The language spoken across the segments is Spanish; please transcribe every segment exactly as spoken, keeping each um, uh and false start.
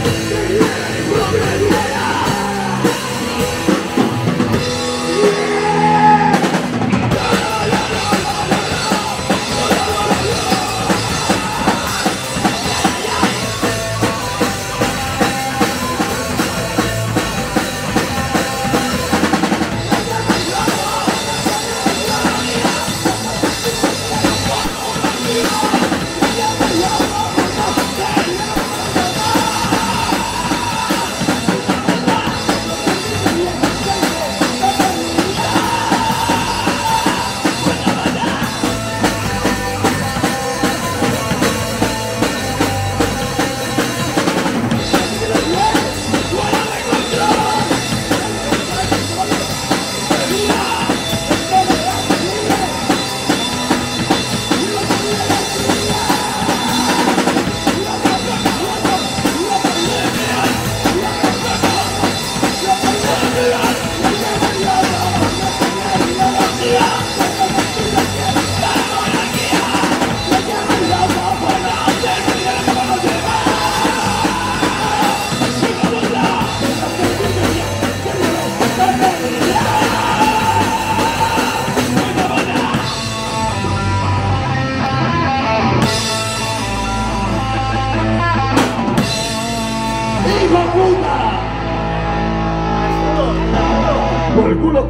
Por el culo.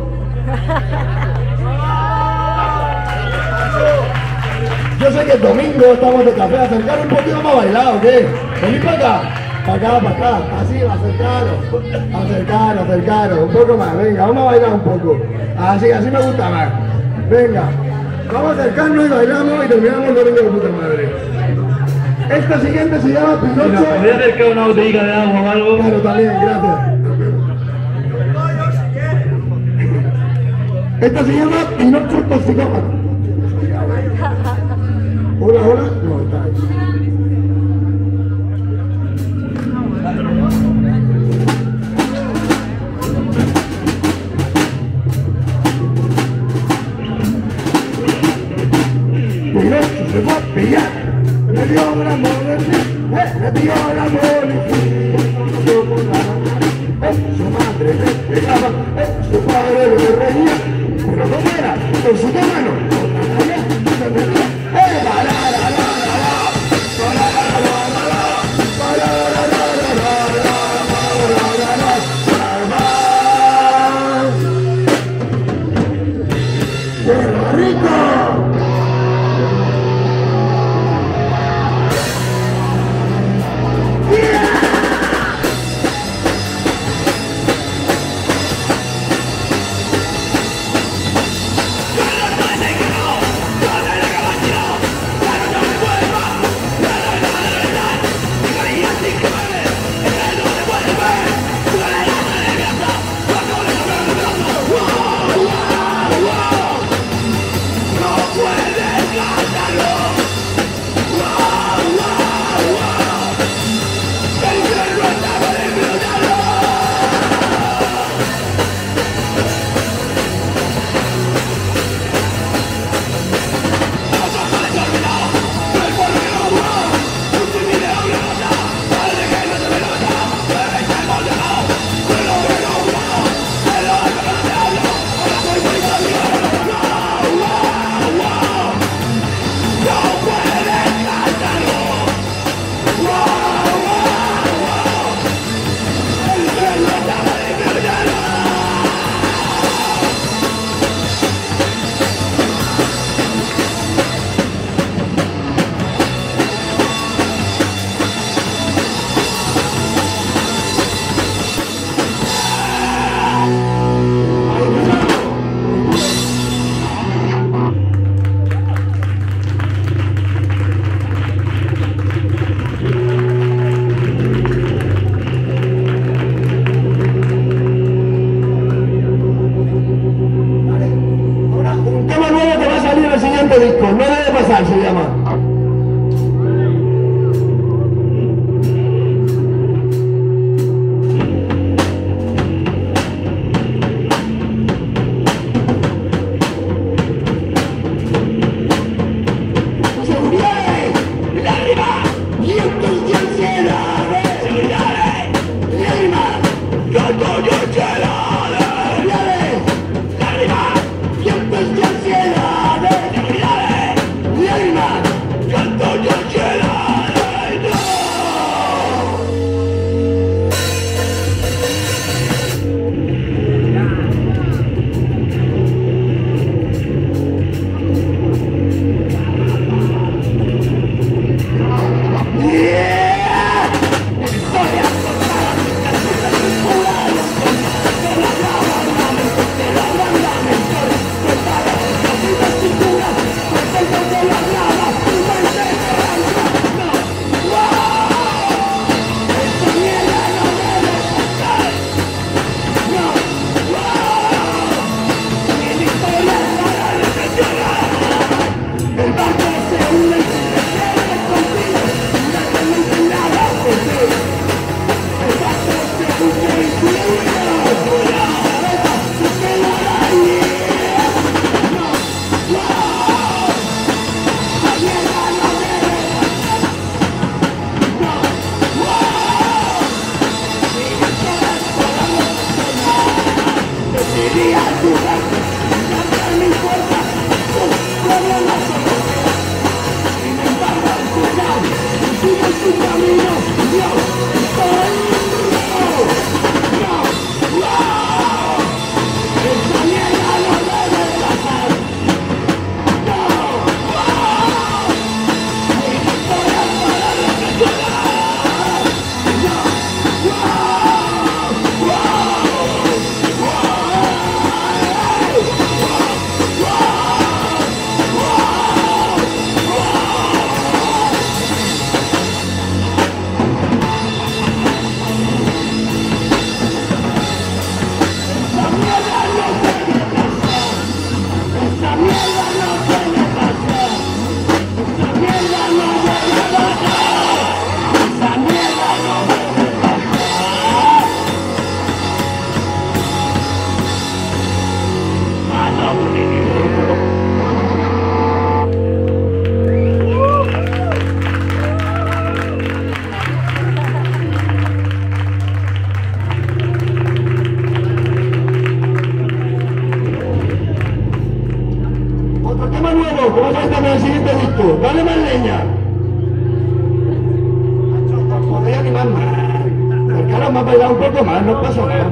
Yo sé que el domingo estamos de café, acercar un poquito más bailado, ¿qué? Vení para acá, para acá, para acá, así, acercaros, acercaros, acercaros, un poco más, venga, vamos a bailar un poco, así, así me gusta más, venga, vamos a acercarnos y bailamos y terminamos el domingo de puta madre. Esta siguiente se llama Pinocho. ¿Me podría acercar una botellita de agua o algo? Claro, también, gracias. Esta se llama Pinocho Toxicómano. Hola, hola. No, está ahí. Pinocho se va a pillar. Le dio la policía. Le dio la policía. Su madre le pegaba. Su padre le reñía. Pero no era. Con su mano. ¡Eh, la, la, la, la! vamos a bailar un poco más, no pasa nada.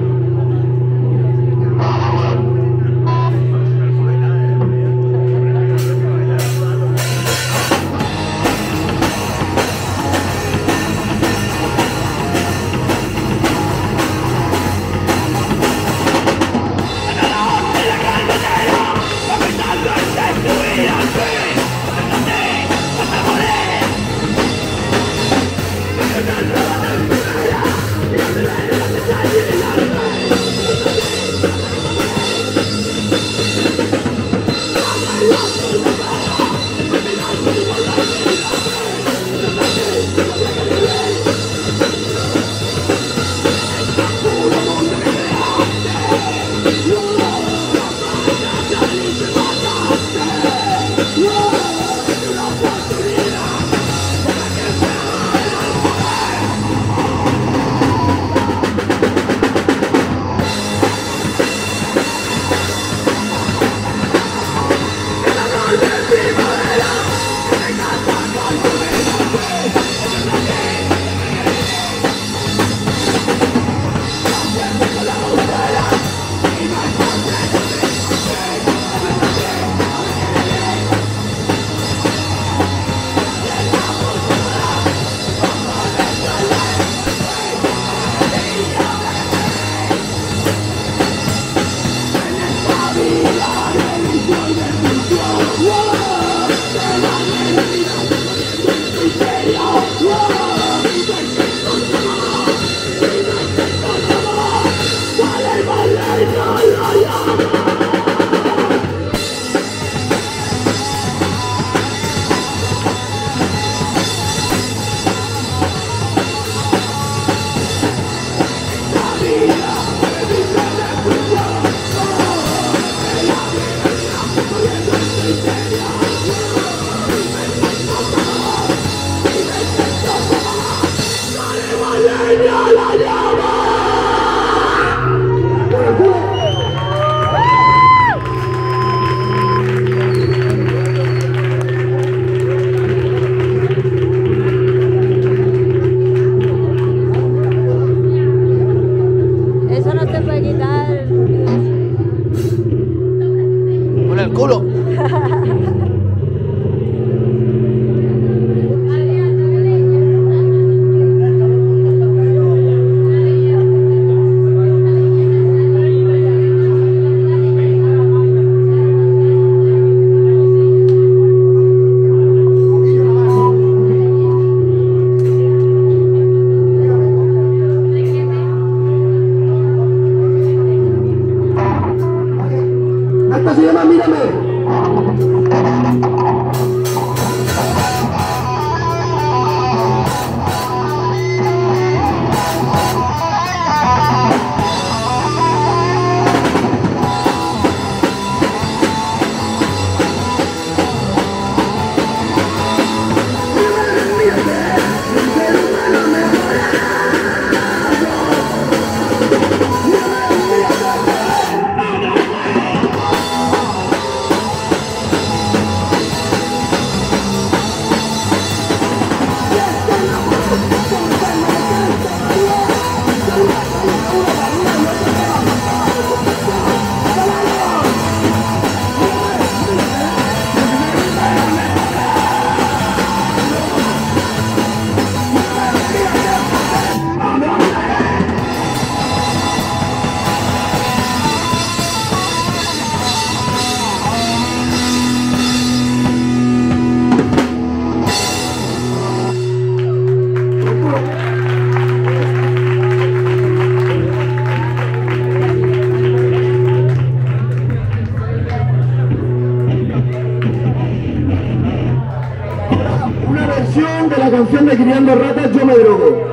De la canción de Criando Ratas, Yo Me Drogo.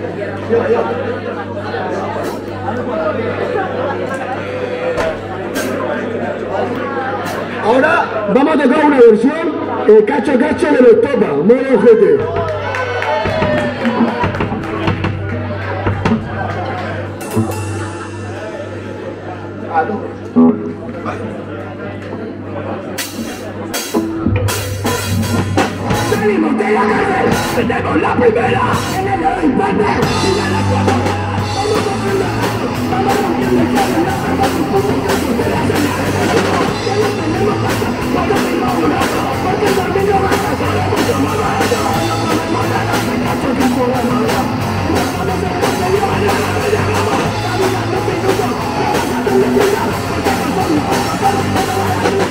Ahora vamos a tocar una versión eh, cacho a cacho de los topas, modo ojete. Salimos de la cárcel, tenemos la primera en el empate y de la cuarta. Vamos a aprender, vamos a rompiendo el cable, la verdad es un poco que de la señal de la que no tenemos pasta, porque tengo un rato, porque también no va a pasar mucho más barato. No podemos dar a ese cacho que podemos dar. No estamos en el serio, mañana me llegamos. La vida no es minuto, no vas a tener que ir, porque no somos, pero no va a ir.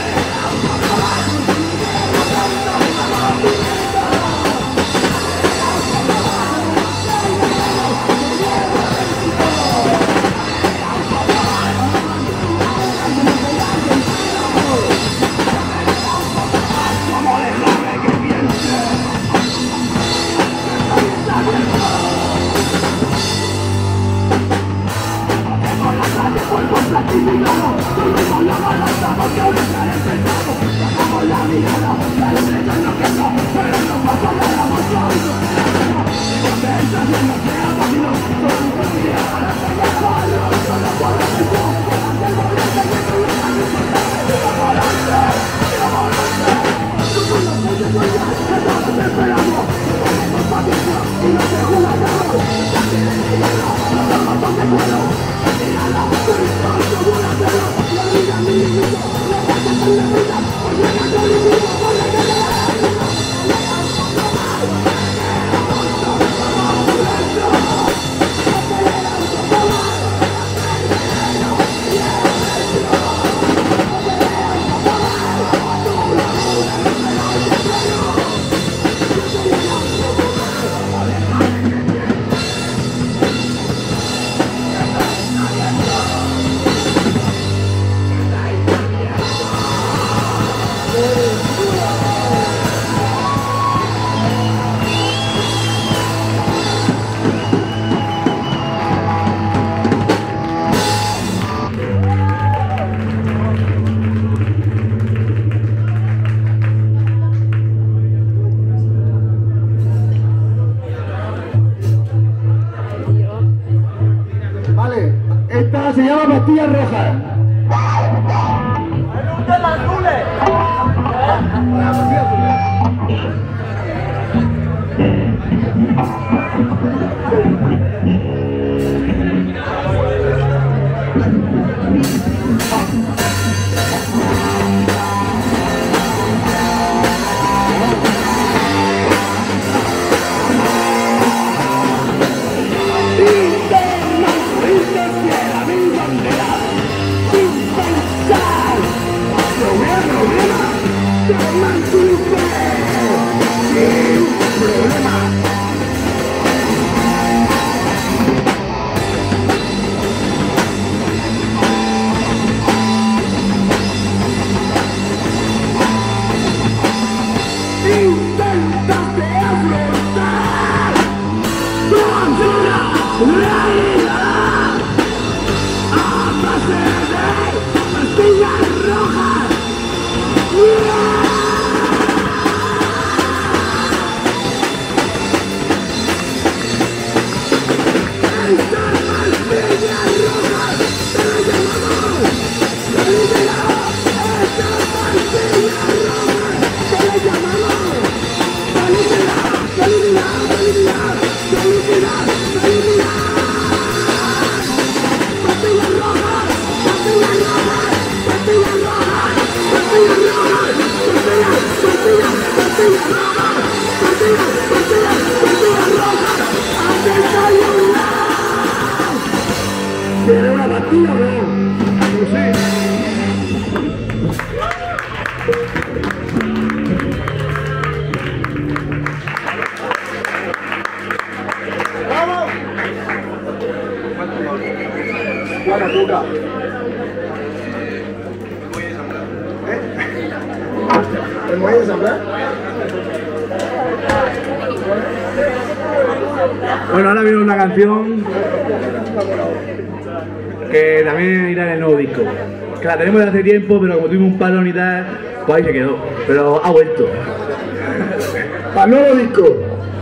Esta se llama pastillas rojas. ¡Me gustan las azules! ¿Tiene una pastilla o no? No sé. ¡Vamos! Buena tuca. ¿El muelle de ensamblar? Bueno, ahora viene una canción que también irá en el nuevo disco. Que la tenemos de hace tiempo, pero como tuvimos un palón y tal, pues ahí se quedó. Pero ha vuelto. Para el nuevo disco.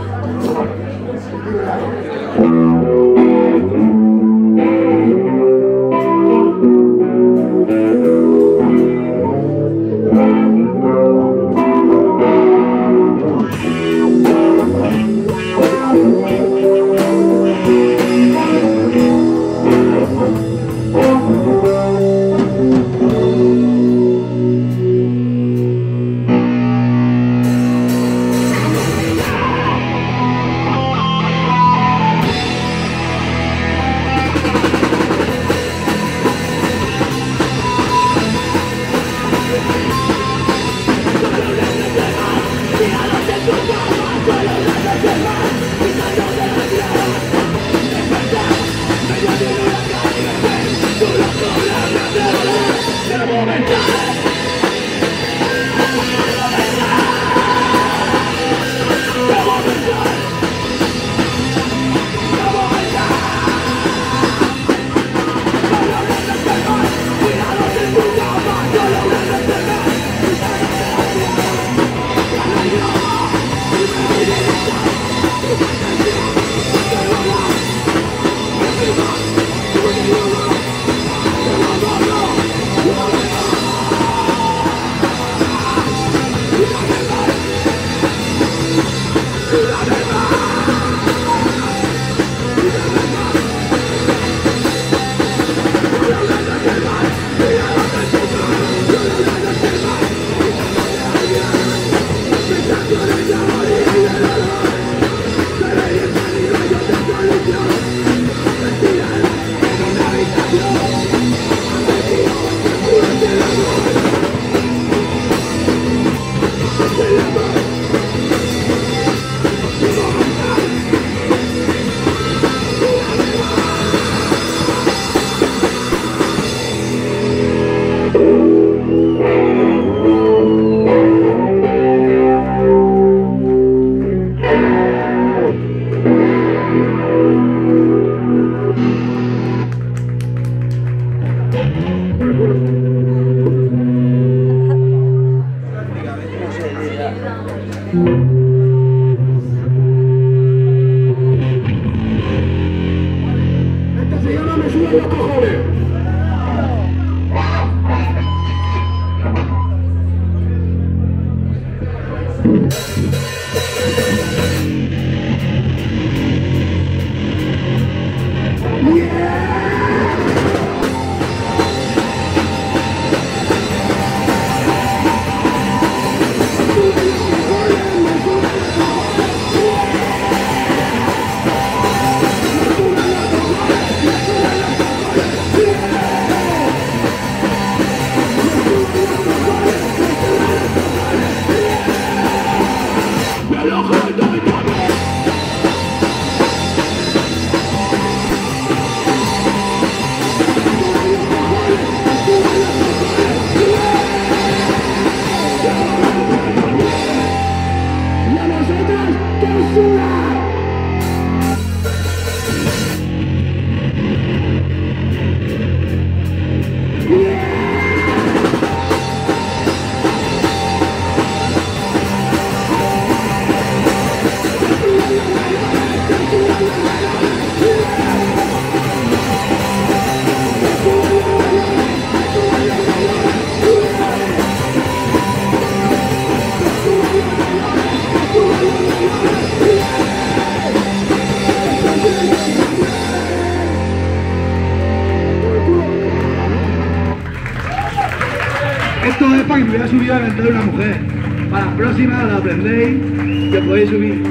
Esto es para que me hubiera subido a la ventana de una mujer. Para la próxima la aprendéis que podéis subir.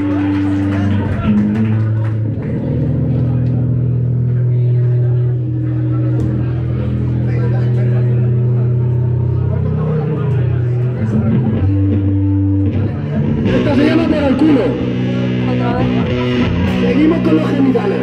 Esta se llama por el culo. Seguimos con los genitales.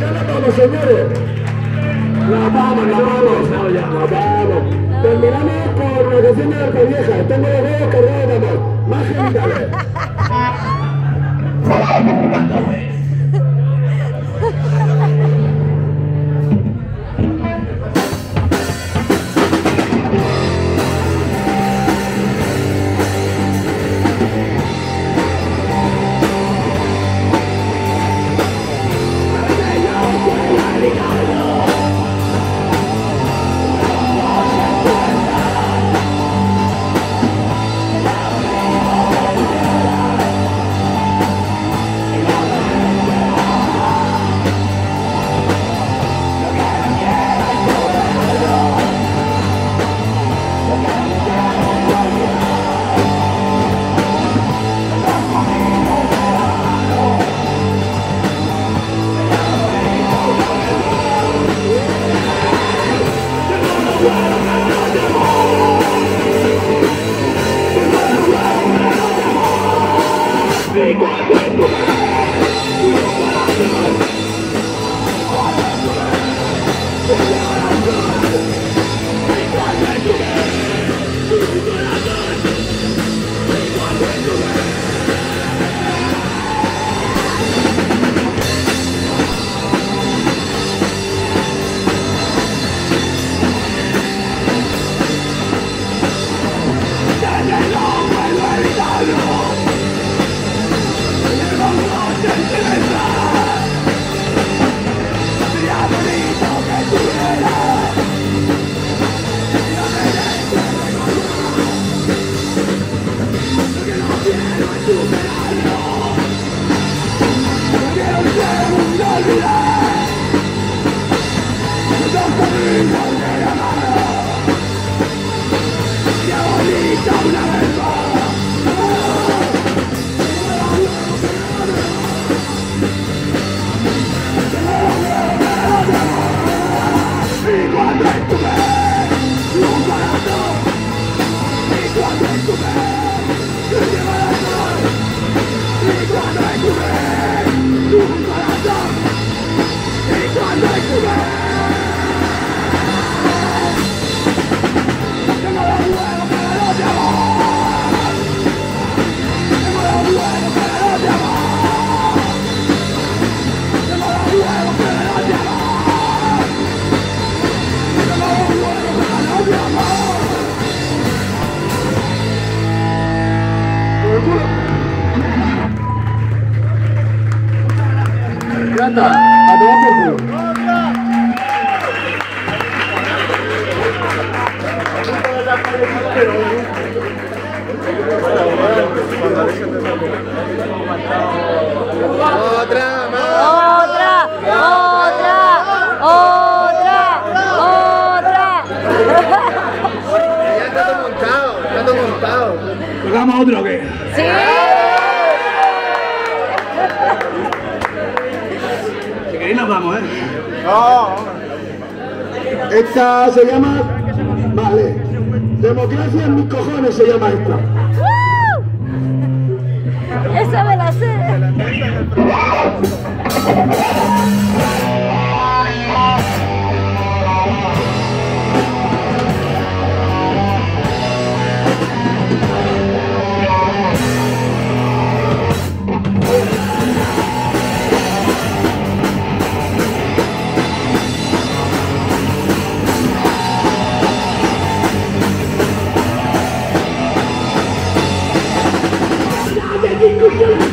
nos vamos, señores. Nos vamos, nos vamos. Nos vamos. Terminamos con la canción de la arpa vieja. Tengo los dedos cargados de amor. Más genitales. Canta, a tomar por culo. Otra más. Otra, otra, otra, otra. Ya está todo montado, está todo montado. ¿Tocamos otro o qué? Sí. Si queréis nos vamos, ¿eh? No. Esta se llama... Vale. Democracia en mis cojones se llama esta. ¡Woo! Esa me la sé. Discusión.